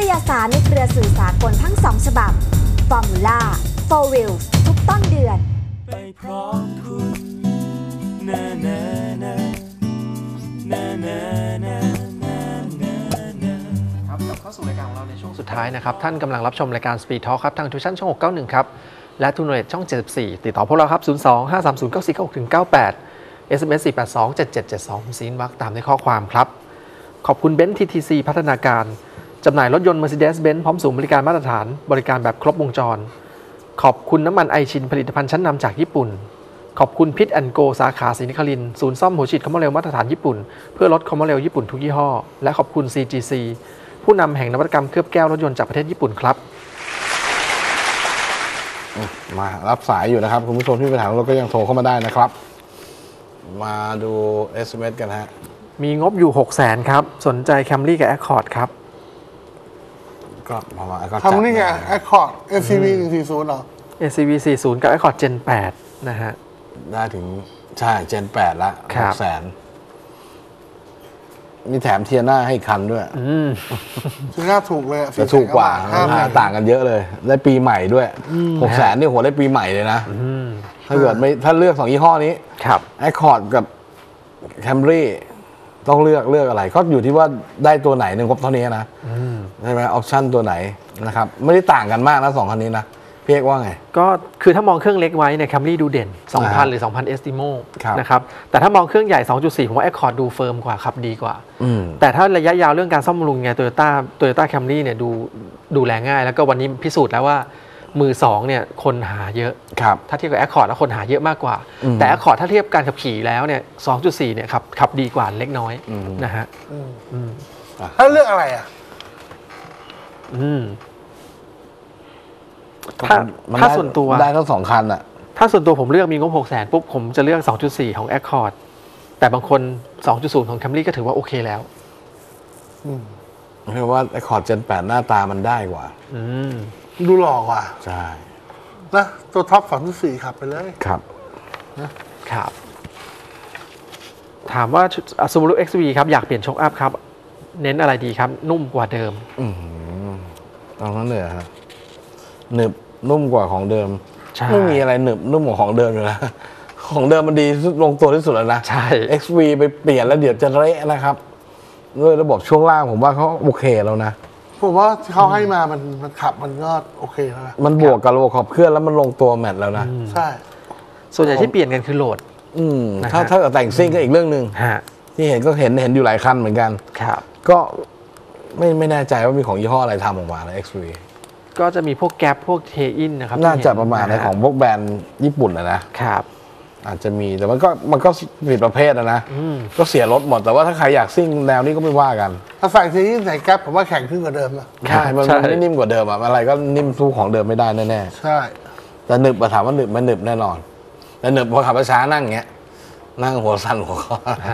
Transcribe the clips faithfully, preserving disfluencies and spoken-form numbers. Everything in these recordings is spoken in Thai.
ตยสารในเครือสื่อสากลทั้งสองฉบับ Formula โฟร์ Wheels ทุกต้นเดือนไปพร้อมคุณนานานานานานาครับกลับเข้าสู่รายการของเราในช่วงสุดท้ายนะครับท่านกำลังรับชมรายการ Speed Talk ครับทางทูชั่นช่องหกเก้าหนึ่งครับและทูโนเลตช่องเจ็ดสิบสี่ติดต่อพวกเราครับศูนย์ สอง ห้า สาม ศูนย์ เก้า สี่ เก้า หก เก้า แปด เอส เอ็ม เอส สี่ แปด สอง เจ็ด เจ็ด เจ็ด สองซีนวักตามในข้อความครับขอบคุณเบนซ์ ที ที ซี พัฒนาการจำหน่ายรถยนต์ Mercedes-Benz พร้อมศูนย์บริการมาตรฐานบริการแบบครบวงจรขอบคุณน้ำมันไอชินผลิตภัณฑ์ชั้นนำจากญี่ปุ่นขอบคุณพิทแอนด์โกสาขาศรีนครินทร์ศูนย์ซ่อมหัวฉีดคอมโมเรลมาตรฐานญี่ปุ่นเพื่อลดคอมโมเรลญี่ปุ่นทุกยี่ห้อและขอบคุณ ซี จี ซี ผู้นำแห่งนวัตกรรมเคลือบแก้วรถยนต์จากประเทศญี่ปุ่นครับมารับสายอยู่นะครับคุณผู้ชมที่ไปถามเราก็ยังโทรเข้ามาได้นะครับมาดู เอส เอ็ม เอส กันฮะมีงบอยู่ หกแสน ครับสนใจ Camry กับ Accord ครับก็ประมาณก็ทำนี่ไง Accord เอส ซี วี หนึ่งสี่ศูนย์เหรอเอส ซี วี สี่สิบ กับ Accord Gen แปดนะฮะได้ถึงใช่ Gen แปดละ หกแสน มีแถมเทียน่าให้คันด้วยอืมเทียน่าถูกเลยจะถูกกว่าต่างกันเยอะเลยได้ปีใหม่ด้วย หกแสนนี่หัวได้ปีใหม่เลยนะถ้าเกิดไม่ถ้าเลือกสองยี่ห้อนี้ครับ Accord กับ Camry ต้องเลือกเลือกอะไรก็อยู่ที่ว่าได้ตัวไหนหนึ่งครบเท่านี้นะใช่ไหมออปชั่นตัวไหนนะครับไม่ได้ต่างกันมากนะสองคันนี้นะพี่เอกว่าไงก็คือถ้ามองเครื่องเล็กไว้เนี่ย Camry ดูเด่น สองพัน หรือ สองพัน Estimo นะครับแต่ถ้ามองเครื่องใหญ่ สองจุดสี่ ผมว่า Accord ดูเฟิร์มกว่าขับดีกว่าแต่ถ้าระยะยาวเรื่องการซ่อมบำรุงไง Toyota Toyota Camry เนี่ยดูดูแลง่ายแล้วก็วันนี้พิสูจน์แล้วว่ามือสองเนี่ยคนหาเยอะถ้าเทียบกับ Accord แล้วคนหาเยอะมากกว่าแต่ Accord ถ้าเทียบการขับขี่แล้วเนี่ย สองจุดสี่ เนี่ยขับขับดีกว่าเล็กน้อยนะฮะถ้าเลือกอะไรอ่ะอืมถ้าถ้าส่วนตัวได้ทั้งสองคันอ่ะถ้าส่วนตัวผมเลือกมีงบ หกแสน ปุ๊บผมจะเลือก สองจุดสี่ ของ Accord แต่บางคน สองจุดศูนย์ ของ Camry ก็ถือว่าโอเคแล้วอืมเพราะว่า Accord Gen แปดหน้าตามันได้กว่าอืมดูหล่อกว่าใช่นะตัวท็อป สองจุดสี่ ขับไปเลยครับนะครับถามว่า Subaru เอ็กซ์ วี ครับอยากเปลี่ยนโชคอัพครับเน้นอะไรดีครับนุ่มกว่าเดิมอืมตรงนั้นเลยครับหนึบนุ่มกว่าของเดิมไม่มีอะไรหนึบนุ่มกว่าของเดิมอยู่แล้วของเดิมมันดีลงตัวที่สุดแล้วนะใช่เอ็กซ์ วี ไปเปลี่ยนแล้วเดี๋ยวจะเละนะครับด้วยระบบช่วงล่างผมว่าเขาโอเคแล้วนะผมว่าเขาให้มามันมันขับมันก็โอเคแล้วนะมันบวกกับระบบขับเคลื่อนแล้วมันลงตัวแมทแล้วนะใช่ส่วนใหญ่ที่เปลี่ยนกันคือโหลดอืมถ้าถ้าแต่งซิ่งก็อีกเรื่องนึงที่เห็นก็เห็นเห็นอยู่หลายคันเหมือนกันครับก็ไม่ไม่แน่ใจว่ามีของยี่ห้ออะไรทำออกมาแล้ว เอ็กซ์ วีก็จะมีพวกแก๊ปพวกเทอินนะครับน่าจะประมาณในของพวกแบรนด์ญี่ปุ่นนะนะครับอาจจะมีแต่มันก็มันก็ผิดประเภทนะก็เสียรถหมดแต่ว่าถ้าใครอยากซิ่งแนวนี้ก็ไม่ว่ากันถ้าใส่เทอินใส่แก๊ปผมว่าแข็งขึ้นกว่าเดิมนะใช่มันไม่นิ่มกว่าเดิมอะอะไรก็นิ่มสู้ของเดิมไม่ได้แน่ๆใช่แต่หนึบมาถามว่าหนึบมันหนึบแน่นอนแต่หนึบพอขับช้านั่งเงี้ยนั่งหัวสั่นหัวค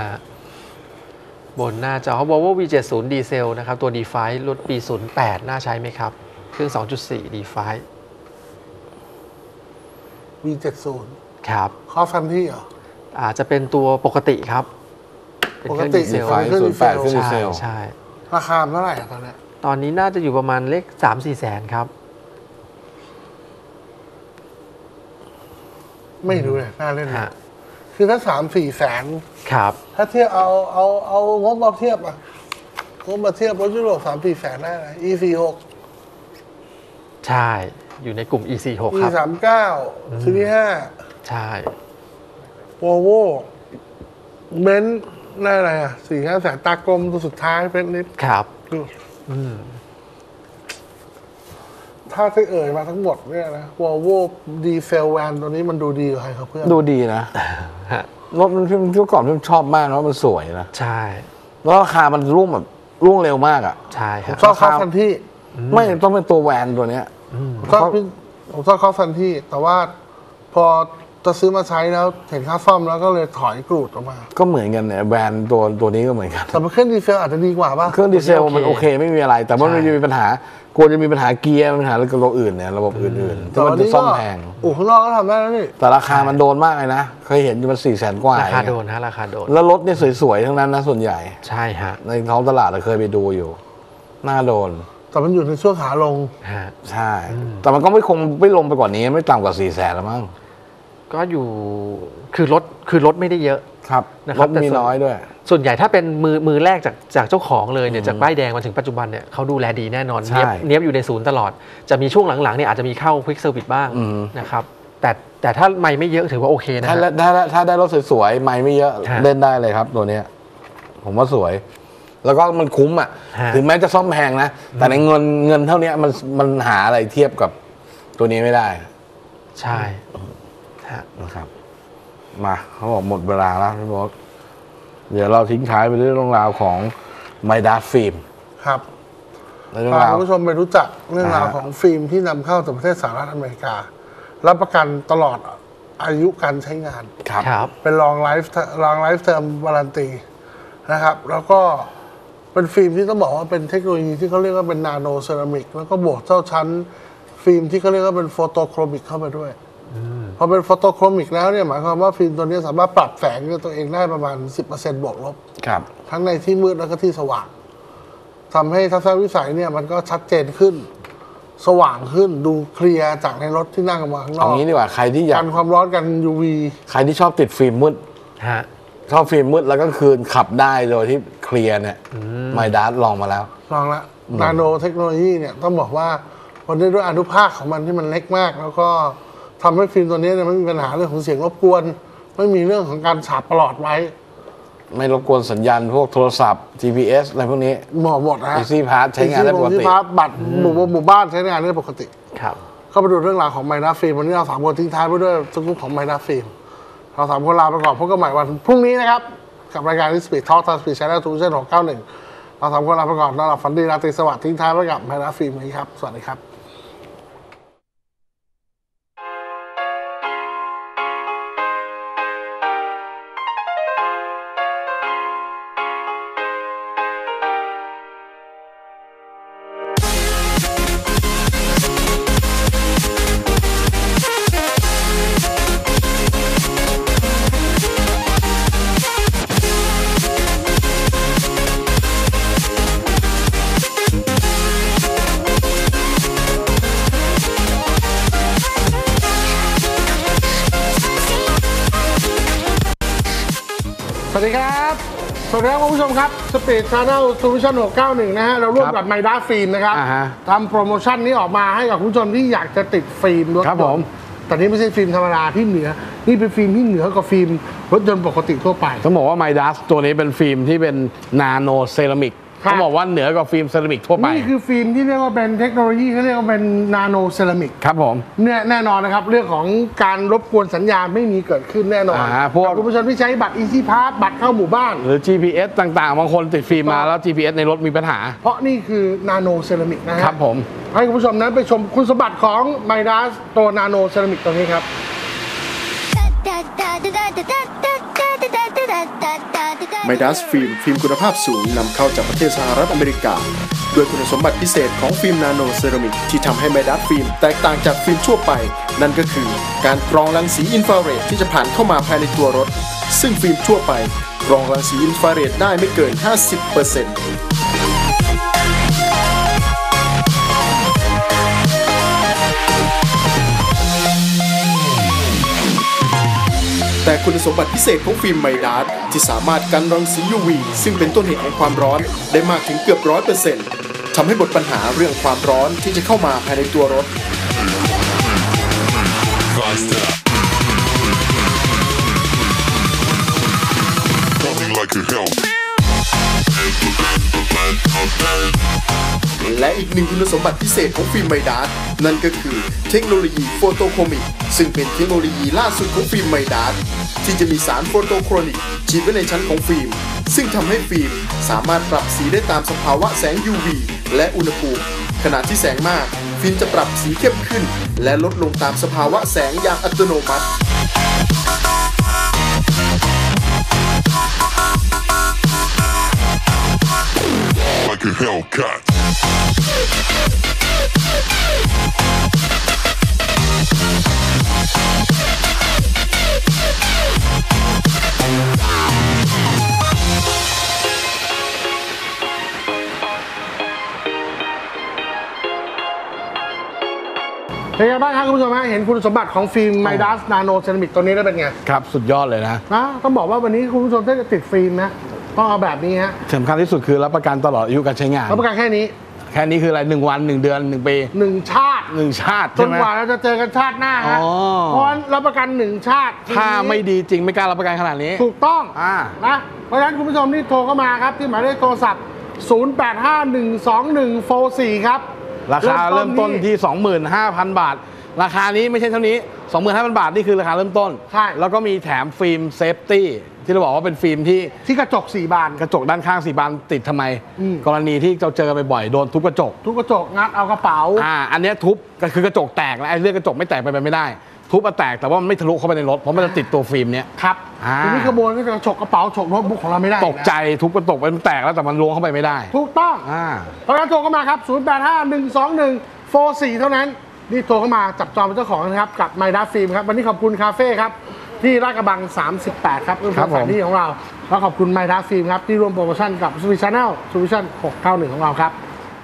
อบนหน้าจอ Volvo วี เจ็ดสิบ ดีเซลนะครับตัว ดี ไฟว์ รถปีศูนย์แปดน่าใช้ไหมครับเครื่อง สองจุดสี่ ดี ไฟว์วี เจ็ดสิบครับคอฟันที่เหรออาจจะเป็นตัวปกติครับปกติดีไฟว์ศูนย์แปดเครื่องดีเซลใช่ราคาเท่าไหร่ตอนนี้ตอนนี้น่าจะอยู่ประมาณเลข สามสี่ แสนครับไม่รู้เลยน่าเล่นนะคือถ้า สามสี่ แสนครับถ้าเทียบเอาเอาเอางบมาเทียบอ่ะงบมาเทียบรถยุโรป สามสี่ แสนได้นะ อี สี่สิบหกใช่อยู่ในกลุ่ม อี สี่สิบหก ครับอี สามสิบเก้า ซีรีส์ห้าใช่ Volvo เบนซ์ได้อะไรอ่ะ สี่ห้า แสนตากลมตัวสุดท้ายเป็นนิดครับอืมถ้าที่เอ่ยมาทั้งหมดเนี่ยนะ Volvo ดีเซลแวนตัวนี้มันดูดีกว่าใครครับเพื่อนดูดีนะรถมันพี่เมื่อก่อนพี่ชอบมากแล้วมันสวยนะใช่แล้วราคามันร่วงแบบร่วงเร็วมากอ่ะใช่ครับชอบเขาทันที่ไม่ต้องเป็นตัวแวนตัวเนี้ยผมชอบผมชอบเขาทันที่แต่ว่าพอจะซื้อมาใช้แล้วเห็นค่าซ่อมแล้วก็เลยถอยกรูดออกมาก็เหมือนกันเนี่ยแบรนด์ตัวตัวนี้ก็เหมือนกันแต่เครื่องดีเซลอาจจะดีกว่าป่ะเครื่องดีเซลมันโอเคไม่มีอะไรแต่ว่ามันจะมีปัญหากลัวจะมีปัญหาเกียร์ปัญหาเรื่องระบบอื่นเนี่ยระบบอื่นๆที่มันจะซ่อมแพงโอ้ข้างนอกก็ทำได้แล้วนี่แต่ราคามันโดนมากเลยนะเคยเห็นอยู่มันสี่แสนกว่าราคาโดนฮะราคาโดนแล้วรถเนี่ยสวยๆทั้งนั้นนะส่วนใหญ่ใช่ฮะในท้องตลาดเราเคยไปดูอยู่น่าโดนแต่มันอยู่ในช่วงขาลงฮะใช่ แต่มันก็ไม่คงไม่ลงไปกว่านี้ไม่ต่ำกว่าสี่แสนแล้วมั้งก็อยู่คือรถคือรถไม่ได้เยอะครับนะครรับถแต่มีส่วนน้อยด้วยส่วนใหญ่ถ้าเป็นมือมือแรกจากจากเจ้าของเลยเนี่ยจากป้ายแดงมาถึงปัจจุบันเนี่ยเขาดูแลดีแน่นอนใช่เนี้ยบเนี้ยบอยู่ในศูนย์ตลอด จะมีช่วงหลังๆเนี่ยอาจจะมีเข้าควิกเซอร์วิสบ้างอืมนะครับแต่แต่ถ้าไม่ไม่เยอะถือว่าโอเคนะถ้าฮะถ้าถ้าได้รถสวยๆไม่ไม่เยอะฮะเล่นได้เลยครับ ตัวเนี้ย ผมว่าสวย แล้วก็มันคุ้มอ่ะฮะถึงแม้จะซ่อมแพงนะ แต่ในเงินเงินเท่านี้มันมันหาอะไรเทียบกับตัวนี้ไม่ได้ใช่ฮะนะครับ มาเขาบอกหมดเวลาแล้วพี่บอสเดี๋ยวเราทิ้งท้ายไปด้วยเรื่องราวของไมด้าฟิล์มครับเรื่องาวพารคุณผู้ชมไปรู้จักเรื่องราวอ่าของฟิล์มที่นำเข้าจากประเทศสหรัฐอเมริกา รับประกันตลอดอายุการใช้งานครับครับเป็น long life long life term warranty นะครับ แล้วก็เป็นฟิล์มที่ต้องบอกว่าเป็นเทคโนโลยีที่เขาเรียกว่าเป็นนาโนเซรามิกแล้วก็บวกเจ้าชั้นฟิล์มที่เขาเรียกว่าเป็นโฟโตโครมิกเข้าไปด้วยพอเป็นโฟโตโครมิกแล้วเนี่ยหมายความว่าฟิล์มตัวนี้สามารถปรับแสงด้วยตัวเองได้ประมาณ สิบเปอร์เซ็นต์ บวกลบครับทั้งในที่มืดแล้วก็ที่สว่างทำให้ทัศนวิสัยเนี่ยมันก็ชัดเจนขึ้น สว่างขึ้นดูเคลียร์จากในรถที่นั่งกันมาข้างนอเอากงี้ดีกว่าใครที่อยากกันความร้อนกัน ยู วีใครที่ชอบติดฟิล์มมืดฮะชอบฟิล์มมืดแล้วก็คืนขับได้โดยที่เคลียร์เนี่ยไมด้าลองมาแล้วลองละนาโนเทคโนโลยีเนี่ยต้องบอกว่ามันได้ด้วยอนุภาคของมันที่มันเล็กมาก แล้วก็ทำให้ฟิล์มตัวนี้เนี่ยไม่มีปัญหาเรื่องของเสียงรบกวน ไม่มีเรื่องของการฉาบประหลอดไว้ไม่รบกวนสัญญาณพวกโทรศัพท์ จี พี เอส อะไรพวกนี้เหมาะหมดนะฮะ Easy Pass ใช้งานได้ปกติ Easy Pass บัตรหมู่หมู่บ้านใช้งานได้ปกติครับเข้าไปดูเรื่องราวของไมด้าฟิล์มวันนี้เราสามคนทิ้งท้ายไปด้วยสกุปของไมด้าฟิล์มเราสามคนลาไปก่อนพบกันใหม่วันพรุ่งนี้นะครับ กับรายการที่ Speed Talk ทาง Speed Channel ทูวิชั่นหกเก้าหนึ่งเราสามคนลาไปก่อนนอนหลับฝันดีราตรีสวัสดิ์ทิ้งท้ายไว้กับไมด้าฟิล์มนี้ครับ สวัสดีครับ สวัสดีครับ สวัสดีครับคุณผู้ชมครับ Speed Channel ทูวิชั่นหกเก้าหนึ่งนะฮะ เราร่วมกับไมด้าฟิล์มนะครับอ่าฮะทำโปรโมชั่นนี้ออกมาให้กับคุณผู้ชมที่อยากจะติดฟิล์มรถยนต์ครับผมแต่นี่ไม่ใช่ฟิล์มธรรมดาที่เหนือ นี่เป็นฟิล์มที่เหนือกว่าฟิล์มรถยนต์ปกติทั่วไปต้องบอกว่าไมด้าตัวนี้เป็นฟิล์มที่เป็นนาโนเซรามิกครับต้องบอกว่าเหนือกว่าฟิล์มเซรามิกทั่วไปนี่คือฟิล์มที่เรียกว่าเป็นเทคโนโลยีเขาเรียกว่าเป็นนาโนเซรามิกครับผมเนี่ยแน่นอนนะครับ เรื่องของการรบกวนสัญญาณไม่มีเกิดขึ้นแน่นอนอ่าพวกกับคุณผู้ชมที่ใช้บัตร Easy Pass บัตรเข้าหมู่บ้านหรือ จี พี เอส ต่างๆ บางคนติดฟิล์มมาแล้ว จี พี เอส ในรถมีปัญหาเพราะนี่คือนาโนเซรามิกนะฮะครับผมให้คุณผู้ชมนั้นไปชมคุณสมบัติของไมด้าตัวนาโนเซรามิกตัวนี้ครับไมดัสฟิล์มฟิล์มคุณภาพสูงนำเข้าจากประเทศสหรัฐอเมริกาด้วยคุณสมบัติพิเศษของฟิล์มนาโนเซรามิกที่ทำให้ไมดัสฟิล์มแตกต่างจากฟิล์มทั่วไป นั่นก็คือการกรองรังสีอินฟราเรดที่จะผ่านเข้ามาภายในตัวรถ ซึ่งฟิล์มทั่วไปกรองรังสีอินฟราเรดได้ไม่เกิน ห้าสิบเปอร์เซ็นต์ แต่คุณสมบัติพิเศษของฟิล์มไมดาสที่สามารถกันรังสี ยู วี ซึ่งเป็นต้นเหตุของความร้อนได้มากถึงเกือบร้อยเปอร์เซ็นต์ทำให้บทปัญหาเรื่องความร้อนที่จะเข้ามาภายในตัวรถ Like a hell. และอีกหนึ่งคุณสมบัติพิเศษของฟิล์มไมดาสนั่นก็คือเทคโนโลยีโฟโตโครมิกซึ่งเป็นเทคโนโลยีล่าสุดของฟิล์มไมดาสที่จะมีสารโฟโตโครนิกฉีดไว้ในชั้นของฟิล์มซึ่งทำให้ฟิล์มสามารถปรับสีได้ตามสภาวะแสง ยู วี และอุณหภูมิขณะที่แสงมากฟิล์มจะปรับสีเข้มขึ้นและลดลงตามสภาวะแสงอย่างอัตโนมัติ Like a Hellcat. คุณผู้ชมฮะเห็นคุณสมบัติของฟิล์ม Midas Nano Ceramic ตัวนี้ได้เป็นไงครับสุดยอดเลยนะนะต้องบอกว่าวันนี้คุณผู้ชมถ้าจะติดฟิล์มนะต้องเอาแบบนี้ฮะสำคัญที่สุดคือรับประกันตลอดอายุการใช้งานรับประกันแค่นี้แค่นี้คืออะไรหนึ่งวันหนึ่งเดือนหนึ่งปีหนึ่งชาติหนึ่งชาติจนกว่าเราจะเจอกันชาติหน้าฮะเพราะรับประกันหนึ่งชาติถ้าไม่ดีจริงไม่กล้ารับประกันขนาดนี้ถูกต้องอ่านะเพราะฉะนั้นคุณผู้ชมที่โทรเข้ามาครับที่หมายเลขโทรศัพท์ศูนย์ แปด ห้า หนึ่ง สอง หนึ่ง โฟร์ สี่ครับราคาเริ่มต้นที่ สองหมื่นห้าพัน บาทราคานี้ไม่ใช่เท่านี้ สองหมื่นห้าพัน บาทนี่คือราคาเริ่มต้นใช่แล้วก็มีแถมฟิล์มเซฟตี้ที่เราบอกว่าเป็นฟิล์มที่ที่กระจกสี่บานกระจกด้านข้างสี่บานติดทำไมกรณีที่เราเจอไปบ่อยโดนทุบกระจกทุบกระจกงัดเอากระเป๋าอ่าอันนี้ทุบก็คือกระจกแตกแล้วไอ้เรื่องกระจกไม่แตกไปไม่ได้ทุบมาแตกแต่ว่ามันไม่ทะลุเข้าไปในรถเพราะมันจะติดตัวฟิล์มเนี้ยครับทีนี้ขโมยก็จะฉกกระเป๋าฉกโน้ตบุ๊กของเราไม่ได้ตกใจทุบกระจกมันแตกแล้วแต่มันล้วงเข้าไปไม่ได้ถูกต้องอ่าเพราะฉะนั้นโทรเข้ามาครับศูนย์ แปด ห้า หนึ่ง สอง หนึ่ง โฟร์ สี่เท่านั้นนี่โทรเข้ามาจับจองเป็นเจ้าของนะครับกับ Midas ฟิล์มครับวันนี้ขอบคุณคาเฟ่ครับที่ลาดกระบังสามสิบแปดครับเรื่องสถานที่ของเราแล้วขอบคุณ Midas ฟิล์มครับที่ร่วมโปรโมชั่นกับ Swiss Channel Solution หกเก้าหนึ่งของเราครับ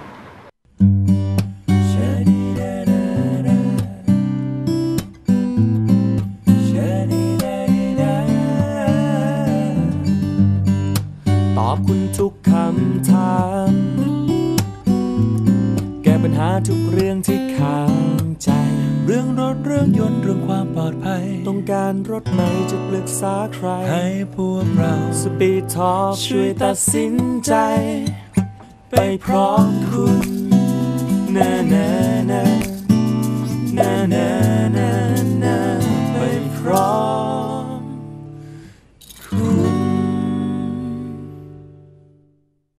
ตอบคุณทุกคำถามแก้ปัญหาทุกเรื่องที่ค้างใจเรื่องรถเรื่องยนต์เรื่องความปลอดภัยต้องการรถไหนจะปรึกษาใครให้พวกเรา Speed Talk ช่วยตัดสินใจไปพร้อมคุณนะนะนะนะนะนะไปพร้อม